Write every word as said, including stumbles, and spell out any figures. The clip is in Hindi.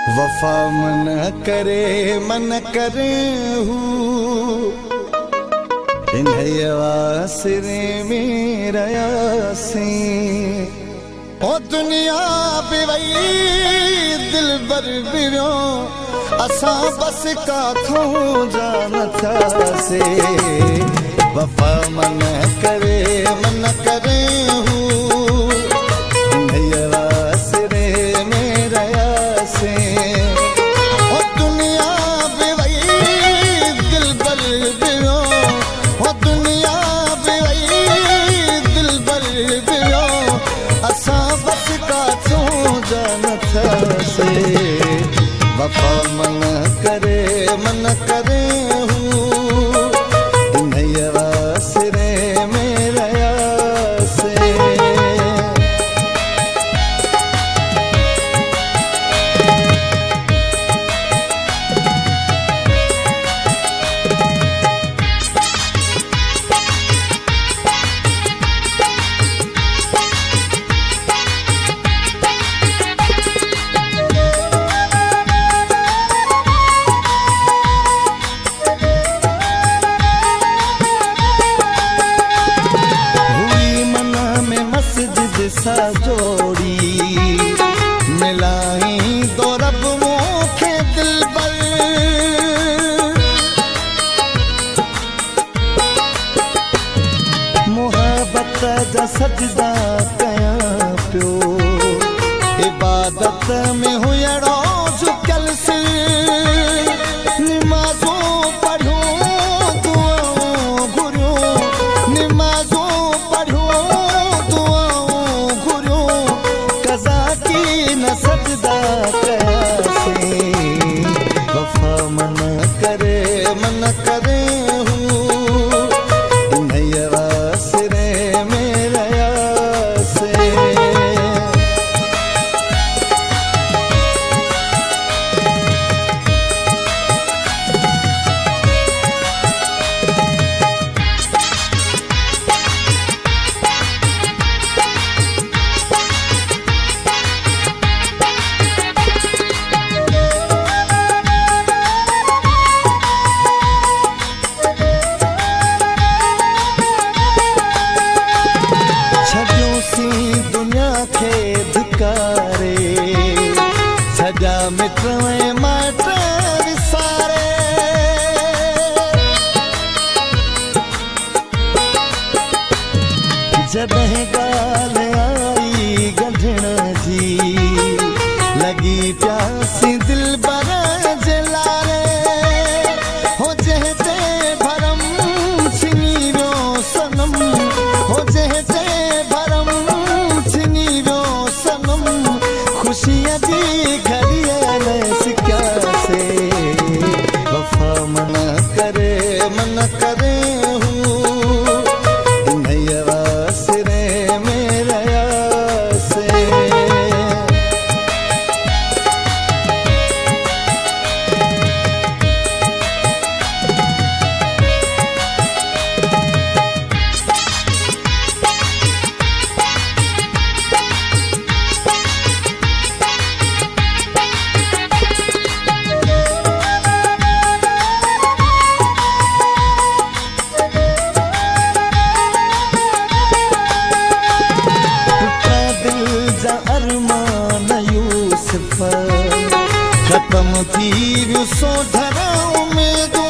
वफा मन करे मन करे हूँ इन्हयवासिरे मेरा यासी ओ दुनिया बिवई दिल बर बिरो असा बस का थो जान था से वफा मन करे मन करे हूँ इन्हयवासिरे मेरा यासी ओ दुनिया बिवई दिल बर बिरो ओ दुनिया बिवई दिल बर बिरो असा बस का थो जान था से वफा मन करे मन करे हूँ इन्हयवासिरे मेरा यासी सा जोड़ी मिलाई दो रब मोखे दिल बर मोहब्बत जा सजदा कया पियो इबादत में हुयड़ो झुकल से निमाज़ो पढ़ो दुआओं घुरियो निमाज़ो पढ़ो न सजदा कैसे वफा मन करे मन करे हूँ इन्हयवासिरे मेरा यासी दुनिया के धिकारे सजा मिटवे माट विसारे जॾहिं गाल आई गढ़ण जी लगी प्यासी दिल बर जे लारे हो जंहिंते भरम छिनी वियो सनम हो जंहिंते खुशियाँ जी घड़ियाल सिक्का से वफा मन करे मन करे हूँ इन्हयवासिरे मेरा यासी खत्म थी वियो सो धरा उम्मीद